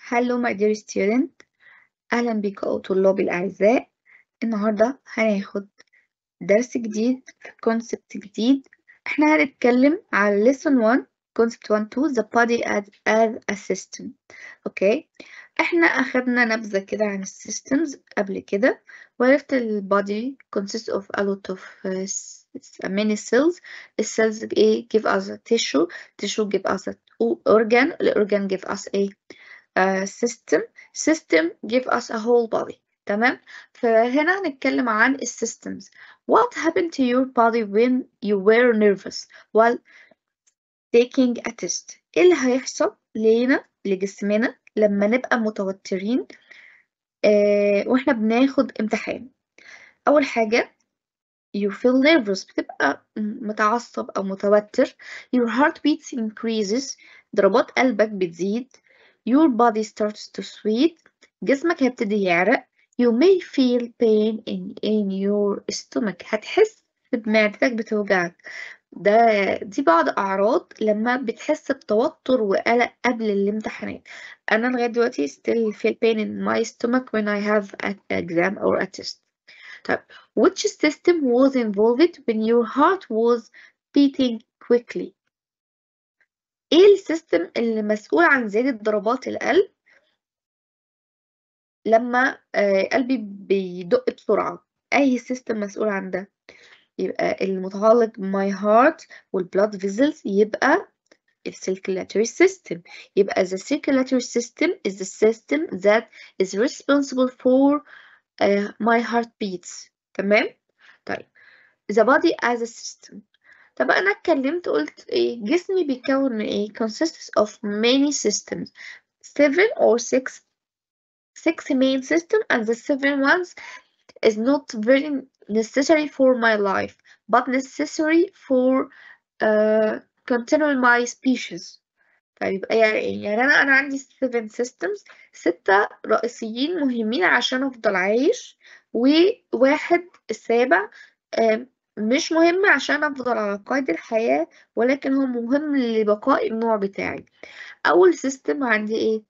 Hello my dear student. أهلا بكم طلابي الأعزاء. النهاردة هناخد درس جديد في concept جديد. احنا هنتكلم على lesson 1 concept 1 2 the body as a system. اوكي، احنا أخدنا نبذة كده عن الsystems قبل كده، وعرفت ال body consists of a lot of many cells. The cells give us a tissue give us a organ, the organ give us a system give us a whole body. تمام. فهنا هنتكلم عن الsystems. What happened to your body when you were nervous while taking a test؟ ايه اللي هيحصل لينا لجسمنا لما نبقى متوترين واحنا بناخد امتحان؟ اول حاجة you feel nervous، بتبقى متعصب او متوتر. your heartbeat increases، ضربات قلبك بتزيد. your body starts to sweat، جسمك هيبتدي يعرق. you may feel pain in your stomach، هتحس بمعدتك بتوجعك. دي بعض أعراض لما بتحس بتوتر وقلق قبل الامتحانات. أنا لغاية دلوقتي still feel pain in my stomach when I have an exam or a test. طيب which system was involved when your heart was beating quickly؟ ايه السيستم اللي مسؤول عن زيادة ضربات القلب لما قلبي بيدق بسرعة؟ اي سيستم مسؤول عن ده؟ يبقى المتعلق my heart والblood vessels، يبقى circulatory system. يبقى the circulatory system is the system that is responsible for my heartbeats. تمام. طيب the body as a system. طب أنا اتكلمت قلت إيه؟ جسمي بيتكون من إيه؟ consists of many systems. 6 main system, and the 7 ones is not very necessary for my life but necessary for continuing my species. طيب يعني إيه؟ يعني أنا عندي 7 systems، 6 رئيسيين مهمين عشان أفضل عايش، وواحد السابع مش مهم عشان أفضل على قيد الحياة، ولكن هو مهم لبقاء النوع بتاعي. أول سيستم عندي إيه؟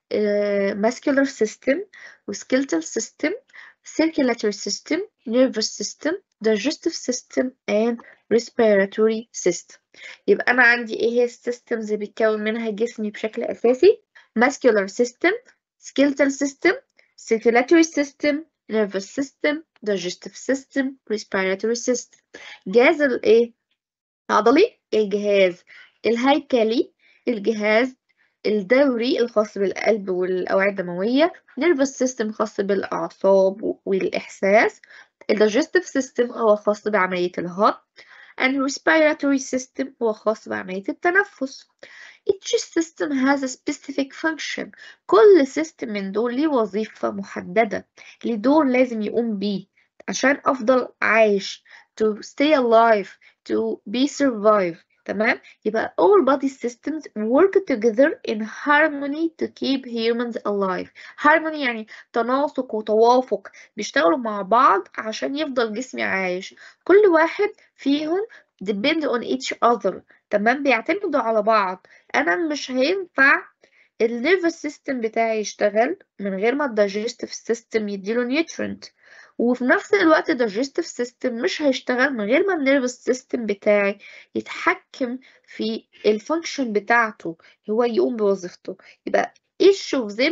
muscular system skeletal system circulatory system nervous system digestive system and respiratory system. يبقى أنا عندي إيه هي السيستمز اللي بيتكون منها جسمي بشكل أساسي؟ muscular system skeletal system circulatory system nervous system digestive system respiratory system. جهاز الإيه؟ العضلي، الجهاز الهيكلي، الجهاز الدوري الخاص بالقلب والأوعية الدموية، nervous system خاص بالأعصاب والإحساس، digestive system هو خاص بعملية الهضم، and respiratory system هو خاص بعملية التنفس. Each system has a specific function. كل system من دول ليه وظيفة محددة، ليه دور لازم يقوم بيه عشان أفضل عايش، to stay alive, to be survive. تمام. يبقى all body systems work together in harmony to keep humans alive. harmony يعني تناسق وتوافق، بيشتغلوا مع بعض عشان يفضل جسمي عايش. كل واحد فيهم depend on each other. تمام، بيعتمدوا على بعض. انا مش هينفع النيرفس سيستم بتاعي يشتغل من غير ما الدايجستيف سيستم يديله نيوترينت، وفي نفس الوقت الدايجستيف سيستم مش هيشتغل من غير ما النيرفس سيستم بتاعي يتحكم في الفانكشن بتاعته، هو يقوم بوظيفته. يبقى each of them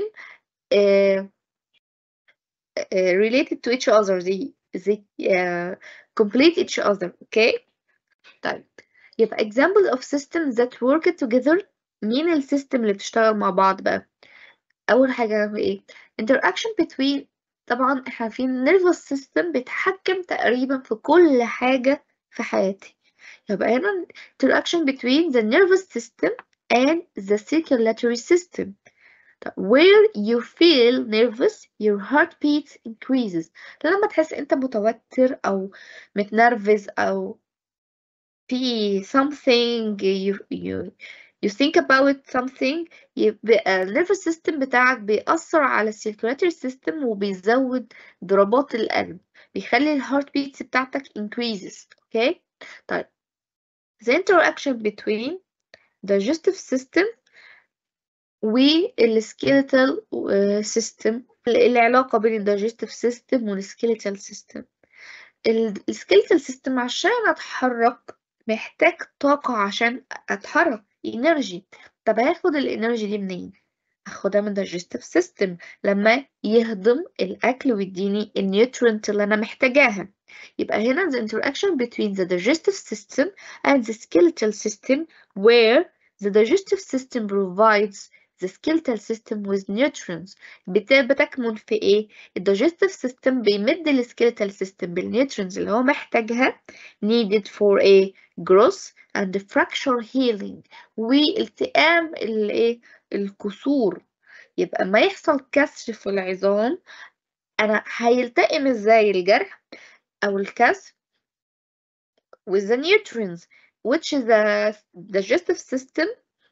related to each other. they complete each other. okay. طيب يبقى example of systems that work together. مين السيستم اللي بتشتغل مع بعض بقى؟ أول حاجة هو إيه؟ interaction between. طبعا احنا في nervous system بيتحكم تقريبا في كل حاجة في حياتي. يبقى هنا interaction between the nervous system and the circulatory system. where you feel nervous your heartbeat increases. لما تحس انت متوتر او متنرفز او في something you think about something، يبقى النيرفس سيستم بتاعك بيأثر على السيركولاتري سيستم وبيزود ضربات القلب، بيخلي الهارت بيتس بتاعتك increases. okay. طيب the interaction between digestive system والسكيلتال سيستم، العلاقة بين الدايجستيف سيستم والسكيلتال سيستم. السكيلتال سيستم عشان اتحرك محتاج طاقة عشان اتحرك، انرجي. طب هاخد الانرجي دي منين؟ هاخدها من digestive system لما يهضم الاكل ويديني النيوترينت اللي انا محتاجاها. يبقى هنا the interaction between the digestive system and the skeletal system where the digestive system provides the skeletal system with nutrients. بتكمن في ايه؟ الدايجستيف سيستم بيمد السكيلتال سيستم بالنيوترينز اللي هو محتاجها needed for a growth and fracture healing، والتئام الايه، الكسور. يبقى ما يحصل كسر في العظام، انا هيلتئم ازاي الجرح او الكسر؟ with the nutrients which the digestive system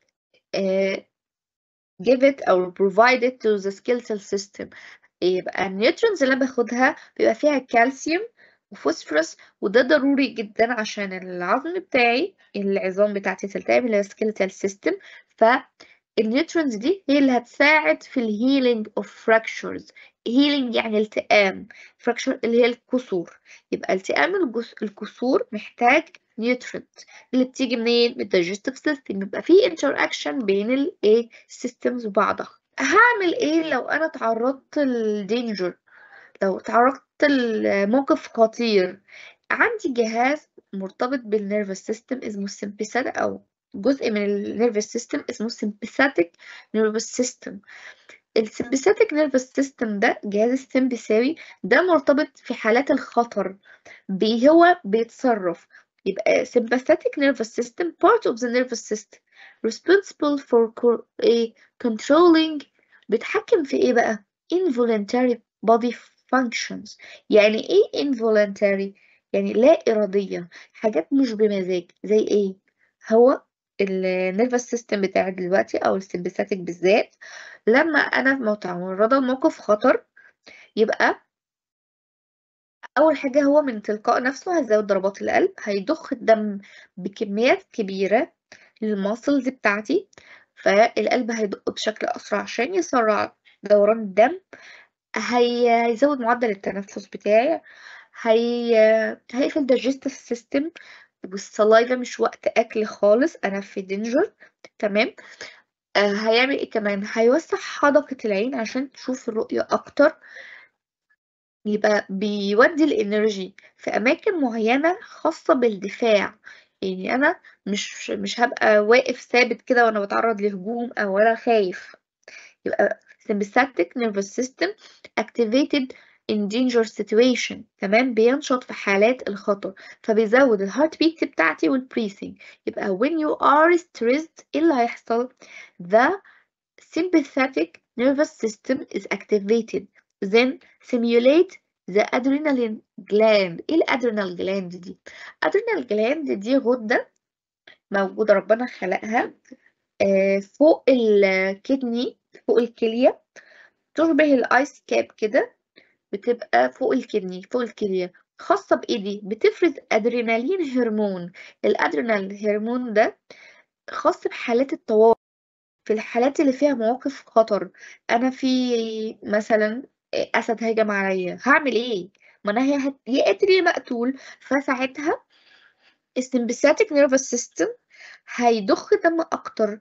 give it or provide it to the skeletal system. يبقى النيوترينز اللي أنا باخدها بيبقى فيها كالسيوم وفوسفورس، وده ضروري جدا عشان العظم بتاعي، العظام بتاعتي تلتئم اللي هي skeletal system. فالنيوترينز دي هي اللي هتساعد في الهيلينج اوف fractures. هيلينج يعني التئام، fracture اللي هي الكسور. يبقى التئام الكسور محتاج نيوترينت اللي بتيجي منين؟ من الدايجستيف سيستم. يبقى في انتراكشن بين الايه سيستمز وبعضها. هعمل ايه لو انا تعرضت للدينجر، لو تعرضت لموقف خطير؟ عندي جهاز مرتبط بالنيرفس سيستم اسمه السمبيسات، او جزء من النيرفس سيستم اسمه السمبيساتيك نيرفس سيستم. السمبيساتيك نيرفس سيستم ده جهاز السمبثاوي، ده مرتبط في حالات الخطر، هو بيتصرف. يبقى sympathetic nervous system part of the nervous system responsible for controlling، بيتحكم في ايه بقى؟ involuntary body functions. يعني ايه involuntary؟ يعني لا إرادية، حاجات مش بمزاج. زي ايه؟ هو النيرفس سيستم بتاعي دلوقتي او السمباثيك بالذات، لما انا متعرضة لموقف خطر، يبقى أول حاجة هو من تلقاء نفسه هيزود ضربات القلب، هيضخ الدم بكميات كبيرة للماسلز بتاعتي، فالقلب هيدق بشكل أسرع عشان يسرع دوران الدم. هيزود معدل التنفس بتاعي، هيقفل digestive system، والسلايفا مش وقت أكل خالص، أنا في دينجر. تمام. هيعمل ايه كمان؟ هيوسع حدقة العين عشان تشوف الرؤية أكتر. يبقى بيودي الانرجي في اماكن معينه خاصه بالدفاع. يعني انا مش هبقى واقف ثابت كده وانا بتعرض لهجوم او انا خايف. يبقى sympathetic nervous system activated in danger situation. تمام، بينشط في حالات الخطر، فبيزود الهارت بيت بتاعتي والبريسنج. يبقى when you are stressed ايه اللي هيحصل؟ the sympathetic nervous system is activated, then stimulate the adrenaline gland. ايه الادرينال جلاند دي؟ adrenal gland دي غدة موجودة، ربنا خلقها فوق الكدني، فوق الكلية، تشبه الايس كاب كده، بتبقى فوق الكدني، فوق الكلية. خاصة بإيه دي؟ بتفرز أدرينالين هرمون. الأدرينال هرمون ده خاص بحالات الطوارئ، في الحالات اللي فيها مواقف خطر. انا في مثلا اسد هجم عليا، هعمل ايه؟ ما انا يا قاتل يا مقتول. فساعتها السمباثيك نيرفس سيستم هيضخ دم اكتر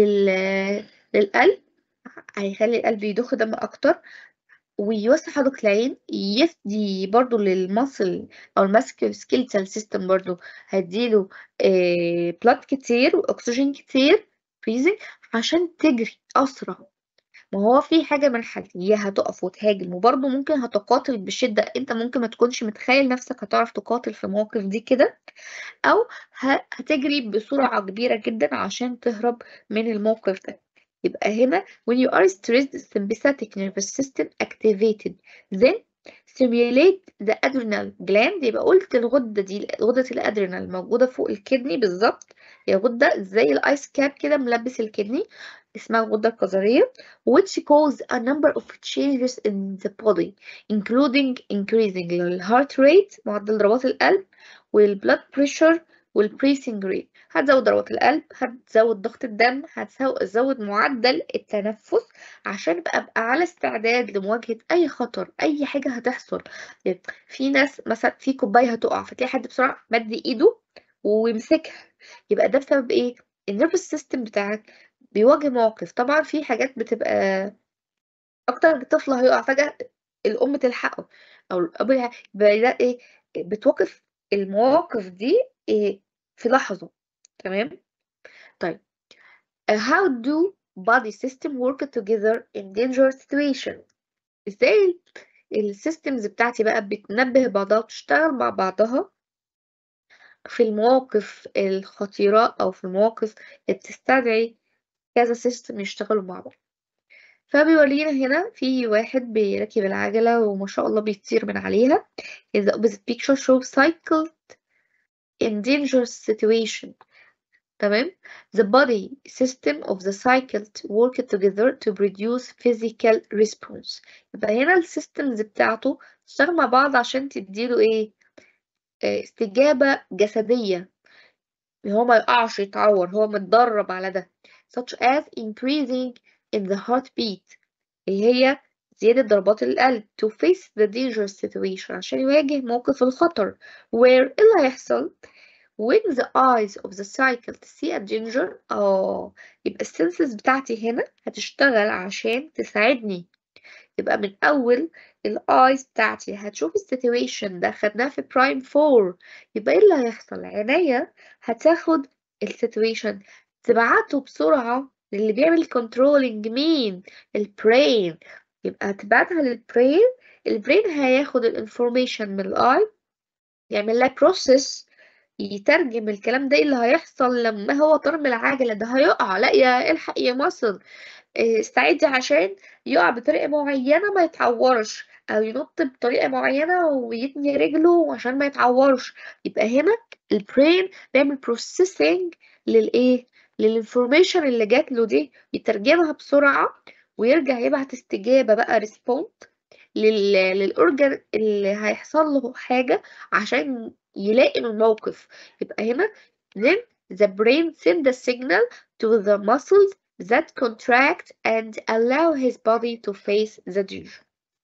للقلب، هيخلي القلب يضخ دم اكتر ويوسع حدقة العين، يفدي برضو للمصل او الماسكيو سكيلتال سيستم، برضو هيديله بلاد كتير واكسجين كتير فريزنج عشان تجري اسرع. ما هو في حاجة من حالتين، يا هتقف وتهاجم وبرضه ممكن هتقاتل بشدة، انت ممكن ما تكونش متخيل نفسك هتعرف تقاتل في مواقف دي كده، او هتجري بسرعة كبيرة جدا عشان تهرب من الموقف ده. يبقى هنا when you are stressed the sympathetic nervous system activated, then stimulate the adrenal gland. يبقى قلت الغدة دي، غدة الادرينال موجودة فوق الكدني بالظبط، هي غدة زي الايس كاب كده ملبس الكدني، اسمها الغدة الكظرية، which cause a number of changes in the body including increasing the heart rate، معدل ضربات القلب، والبلاد بريشر، والبريسنج ريت، هتزود ضربات القلب، هتزود ضغط الدم، هتزود معدل التنفس عشان ابقى على استعداد لمواجهة اي خطر، اي حاجة هتحصل. يعني في ناس مثلا في كوباية هتقع فتلاقي حد بسرعة مد ايده ويمسكها، يبقى ده بسبب ايه؟ النيرفس سيستم بتاعك بيواجه مواقف. طبعا في حاجات بتبقى اكتر من طفل هيقع فجأة الام تلحقه او الاب يبقى ده ايه؟ بتوقف المواقف دي إيه في لحظة. تمام. طيب how do body system work together in dangerous situation؟ ازاي السيستمز بتاعتي بقى بتنبه بعضها وتشتغل مع بعضها في المواقف الخطيرة او في المواقف اللي بتستدعي كذا سيستم يشتغلوا مع بعض. فبيورينا هنا في واحد بيركب العجلة وما شاء الله بيطير من عليها. in the opposite picture shows cycle in dangerous situation. تمام. the body system of the cycle work together to produce physical response. يبقى هنا السيستمز بتاعته تشتغل مع بعض عشان تديله ايه؟ استجابة جسدية، هو ما يقعش يتعور، هو متدرب على ده. such as increasing in the heartbeat اللي هي زيادة ضربات القلب to face the dangerous situation عشان يواجه موقف الخطر. where إيه اللي هيحصل؟ when the eyes of the cycle see a danger يبقى السنسز بتاعتي هنا هتشتغل عشان تساعدني. يبقى من أول الآيز بتاعتي هتشوف السيتويشن ده، خدناه في برايم 4. يبقى ايه اللي هيحصل؟ عينيا هتاخد السيتويشن تبعته بسرعة للي بيعمل كنترولينج، مين؟ البرين. يبقى هتبعتها للبرين، البرين هياخد الانفورميشن من الاي، يعمل لها بروسيس، يترجم الكلام ده اللي هيحصل لما هو طرم العجلة ده هيقع، لا يا الحق يا مصر استعدي عشان يقع بطريقة معينة ما يتعورش، أو ينط بطريقة معينة ويتني رجله عشان ما يتعورش. يبقى هنا البرين بيعمل بروسيسنج للإيه؟ للإنفورميشن اللي جات له دي، يترجمها بسرعة ويرجع يبعت استجابة بقى ريسبوند للأورجن اللي هيحصل له حاجة عشان يلاقي الموقف. يبقى هنا then the brain send the signal to the muscles that contract and allow his body to face the danger.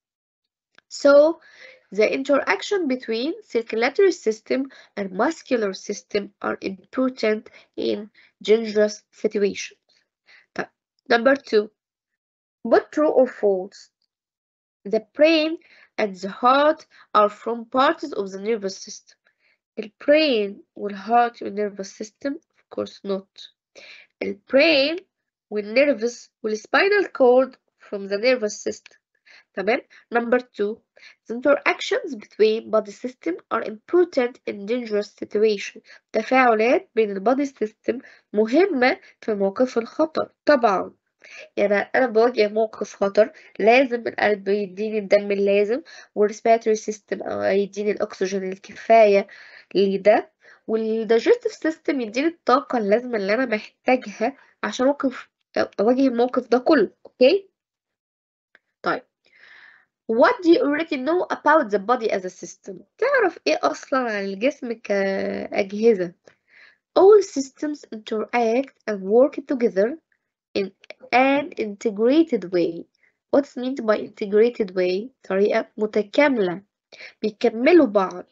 So, the interaction between circulatory system and muscular system are important in dangerous situations. Number 2. But true or false? The brain and the heart are from parts of the nervous system. The brain والheart والnervous system? Of course not. The brain والnervous والspinal cord from the nervous system. تمام. Number 2. The interactions between body system are important in dangerous situations. تفاعلات بين البادي سيستم مهمة في مواقف الخطر طبعا. يعني أنا بواجه موقف خطر لازم القلب يديني الدم اللازم، والريسبيراتوري سيستم يديني الأكسجين الكفاية لده، والدايجستيف سيستم يديني الطاقة اللازمة اللي أنا محتاجها عشان أواجه الموقف ده كله. أوكي؟ طيب what do you already know about the body as a system؟ تعرف إيه أصلا عن الجسم كأجهزة؟ all systems interact and work together in an integrated way. What's meant by integrated way؟ طريقة متكاملة، بيكملوا بعض.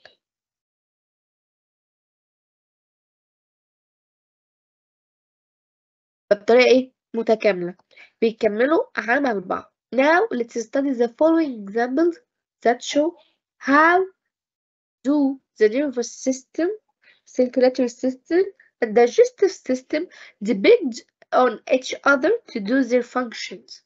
بطريقة إيه؟ متكاملة، بيكملوا عمل بعض. Now let's study the following examples that show how do the nervous system, circulatory system, and digestive system depend on each other to do their functions.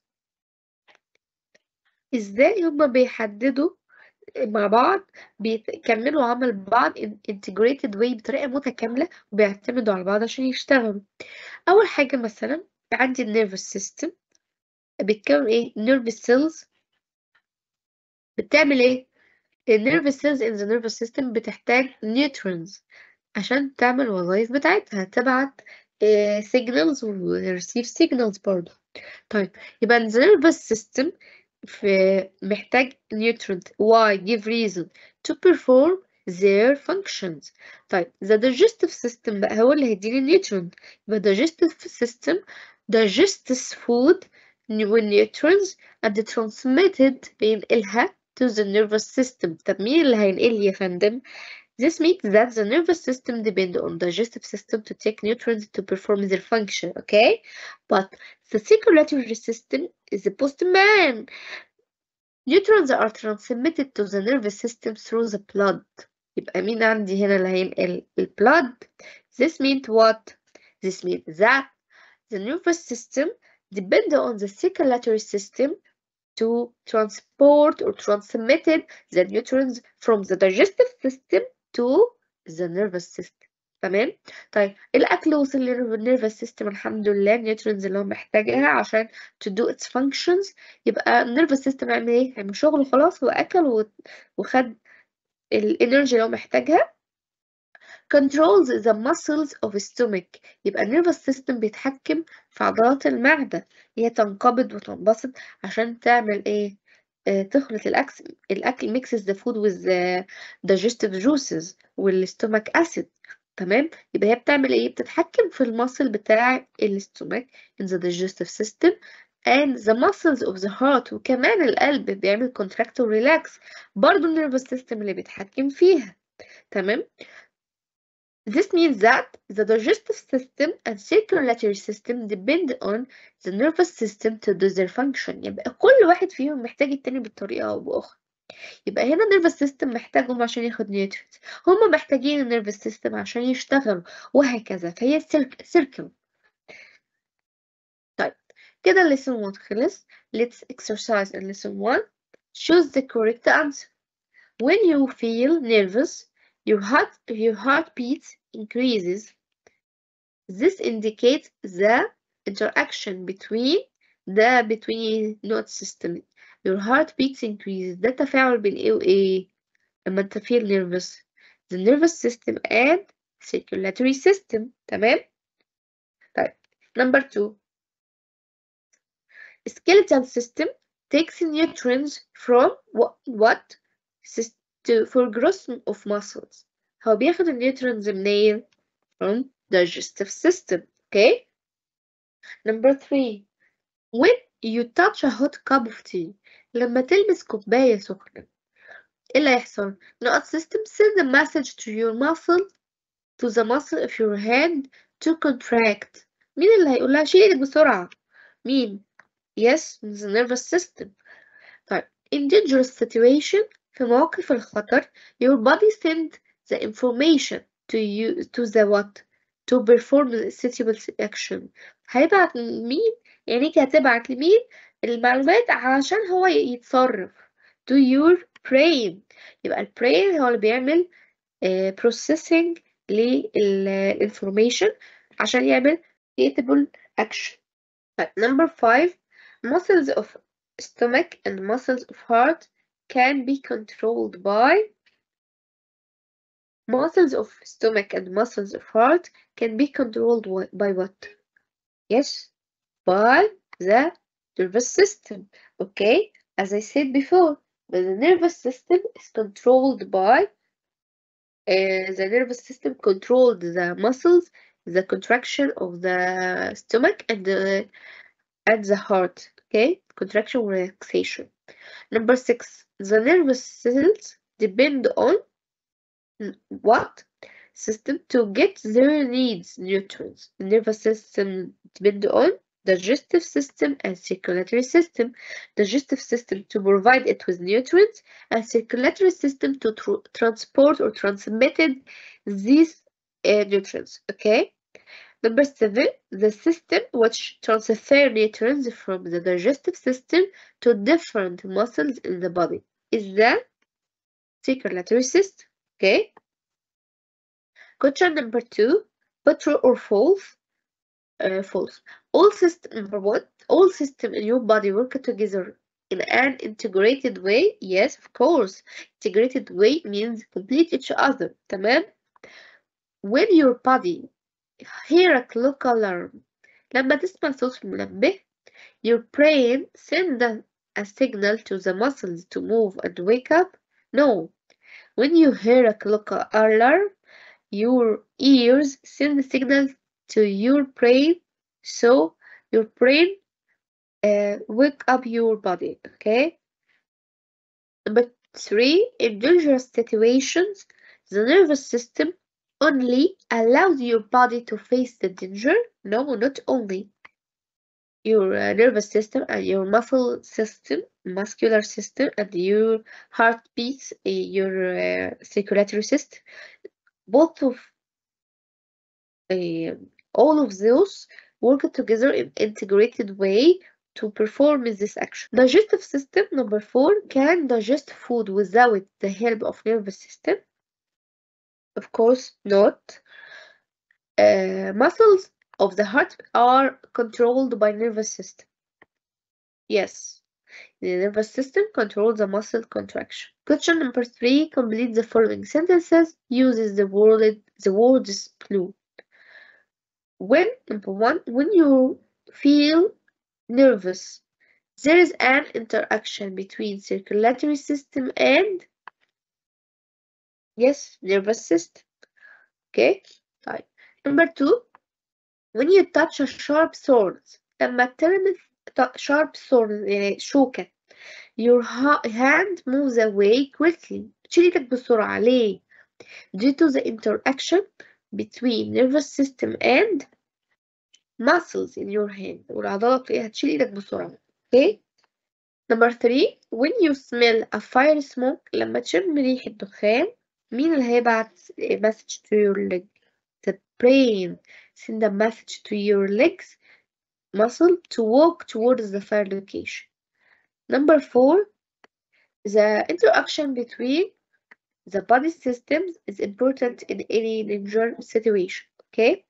ازاي هما بيحددوا مع بعض، بيكملوا عمل بعض in integrated way بطريقة متكاملة وبيعتمدوا على بعض عشان يشتغلوا. أول حاجة مثلا عندي النيرفس سيستم بيتكون ايه؟ nervous cells بتعمل ايه؟ النيرفس cells in the nervous system بتحتاج neutrons عشان تعمل وظائف بتاعتها، تبعت signals و receive signals برضه. طيب يبقى the nervous system محتاج nutrient. Why? Give reason to perform their functions. طيب the digestive system بقى هو اللي هيديني النيوترينت. يبقى digestive system digests food nutrients and transmitted بينقلها to the nervous system. طب مين اللي هينقل يا فندم؟ This means that the nervous system depends on digestive system to take nutrients to perform their function, okay? But the circulatory system is the postman. Nutrients are transmitted to the nervous system through the blood. يبقى مين عندي هنا اللي هينقل blood? This means what? This means that the nervous system depends on the circulatory system to transport or transmitted the nutrients from the digestive system to the nervous system. تمام. طيب الاكل وصل للنيرفس سيستم الحمد لله، النيوترينز اللي هو محتاجها عشان to do its functions. يبقى النيرفس سيستم عمل ايه؟ عمل شغله خلاص واكل وخد الانرجي اللي هو محتاجها. controls the muscles of stomach. يبقى النيرفس سيستم بيتحكم في عضلات المعدة، هي تنقبض وتنبسط عشان تعمل ايه؟ تخلط الأكل mixes the food with the digestive juices والstomach acid. تمام. يبقى هي بتعمل ايه؟ بتتحكم في المصل بتاع الستومك in the digestive system and the muscles of the heart. وكمان القلب بيعمل contract و relax، برضو النيرفس سيستم اللي بيتحكم فيها. تمام. This means that the digestive system and circulatory system depend on the nervous system to do their function. يبقى كل واحد فيهم محتاج التاني بطريقة أو بأخرى. يبقى هنا nervous system محتاجهم عشان ياخد nutrients، هما محتاجين nervous system عشان يشتغلوا، وهكذا. فهي circle. طيب كده lesson 1 خلص. Let's exercise in lesson 1. Choose the correct answer. When you feel nervous, your heartbeat increases. This indicates the interaction between nervous system. Your heartbeat increases. ده تفاعل بين ايه وايه لما انت feel nervous؟ the nervous system and circulatory system. تمام. طيب number 2. skeletal system takes nutrients from what for growth of muscles. هو بياخد النيوترينز منين؟ from digestive system. Okay. Number 3. when you touch a hot cup of tea. لما تلمس كوباية سخنة ايه اللي هيحصل؟ نقط system send a message to your muscle to the muscle of your hand to contract. مين اللي هيقولها شيل ايدك بسرعة؟ مين؟ Yes, the nervous system. طيب in dangerous situation في مواقف الخطر your body send the information to you to the what to perform the suitable action. هيبعت مين؟ يعني هتبعت لمين المعلومات عشان هو يتصرف to your brain. يبقى البرين هو اللي بيعمل processing للinformation عشان يعمل suitable action. Number 5. muscles of stomach and muscles of heart can be controlled by muscles of stomach and muscles of heart can be controlled by what? Yes, by the nervous system. Okay, as I said before, the nervous system is controlled by the nervous system controlled the muscles, the contraction of the stomach and the heart. Okay, contraction relaxation. Number 6. The nervous cells depend on what system to get their needs nutrients. The nervous system depend on digestive system and circulatory system. Digestive system to provide it with nutrients and circulatory system to transport or transmitted these nutrients. Okay. Number 7. The system which transfer nutrients from the digestive system to different muscles in the body is the circulatory system. Okay. Question number 2. True or false? False. All system number 1. All system in your body work together in an integrated way. Yes, of course. Integrated way means complete each other. تمام. When your body hear a clock alarm, لما تسمع صوت المنبه, your brain send a signal to the muscles to move and wake up? No. When you hear a clock alarm, your ears send signals to your brain, so your brain wake up your body. Okay. Number 3, in dangerous situations, the nervous system only allows your body to face the danger. No, not only. Your nervous system and your muscular system, and your heartbeats, your circulatory system, both of uh, all of those work together in integrated way to perform this action. Digestive system, number 4, can digest food without the help of nervous system. Of course not. Muscles of the heart are controlled by nervous system. Yes. The nervous system controls the muscle contraction. Question number 3. Complete the following sentences. Uses the words clue. Number 1. When you feel nervous, there is an interaction between circulatory system and nervous system. Okay. طيب. Number 2. When you touch a sharp sword, لما تلمس sharp sword يعني شوكة, your hand moves away quickly. تشيل ايدك بسرعة. ليه؟ Due to the interaction between nervous system and muscles in your hand. والعضلات تلاقيها هتشيل ايدك بسرعة. Okay. Number 3. When you smell a fire smoke, لما تشم ريحة دخان, مين اللي هيبعت message to your leg? The brain send a message to your legs muscle to walk towards the fire location. Number 4. The interaction between the body systems is important in any danger situation. Okay.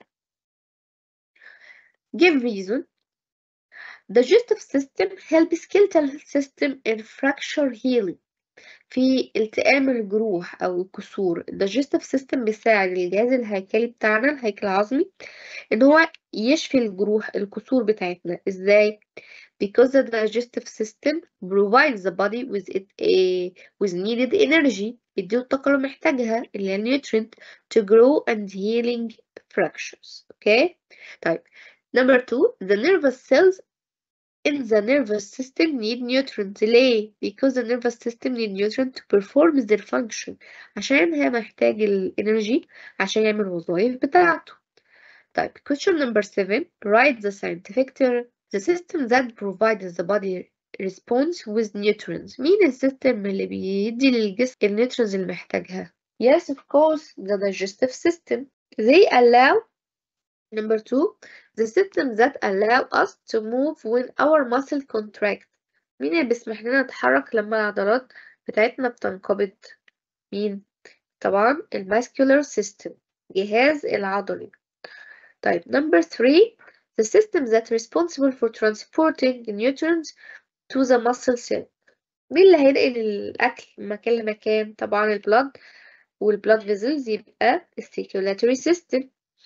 Give reason. Digestive system help skeletal system in fracture healing. في التئام الجروح أو الكسور. الدايجستيف سيستم بيساعد الجهاز الهيكلي بتاعنا, الهيكل العظمي, إن هو يشفي الجروح, الكسور بتاعتنا. إزاي؟ Because the digestive system provides the body with needed energy. يديه الطاقة اللي محتاجها, اللي هي nutrient, to grow and healing fractures. Okay. طيب. Number 2. The nervous cells in the nervous system need nutrients. ليه؟ Because the nervous system need nutrients to perform their function. عشان هي محتاج الانرجي عشان يعمل الوظائف بتاعته. طيب. Question number 7. Write the scientific term. The system that provides the body response with nutrients. مين السيستم اللي بيدي للجسم النيوترينز اللي محتاجها؟ Yes, of course, the digestive system. They allow. Number 2. The systems that allow us to move when our muscle contract. مين اللي بيسمح لنا نتحرك لما العضلات بتاعتنا بتنقبض؟ مين؟ طبعا muscular system, جهاز العضلي. طيب. Number 3. The system that responsible for transporting nutrients to the muscle cell. مين اللي هينقل الأكل من مكان لمكان؟ طبعا البلد والبلد vessels, يبقى circulatory system.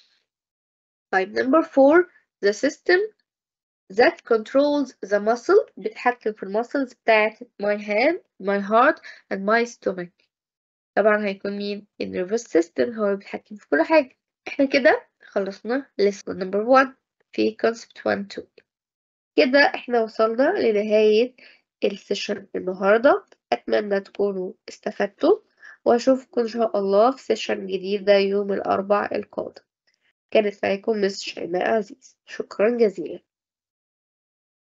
طيب. Number 4. The system that controls the muscle, بتحكم في المسلز بتاعت my hand, my heart and my stomach. طبعا هيكون مين؟ nervous system, هو بيتحكم في كل حاجة. احنا كده خلصنا lesson number 1 في concept 1 2. كده احنا وصلنا لنهاية السيشن النهاردة. أتمنى تكونوا استفدتوا, وأشوفكم إن شاء الله في سيشن جديدة يوم الأربعاء القادم. كانت معاكم مس شيماء عزيز. شكرا جزيلا.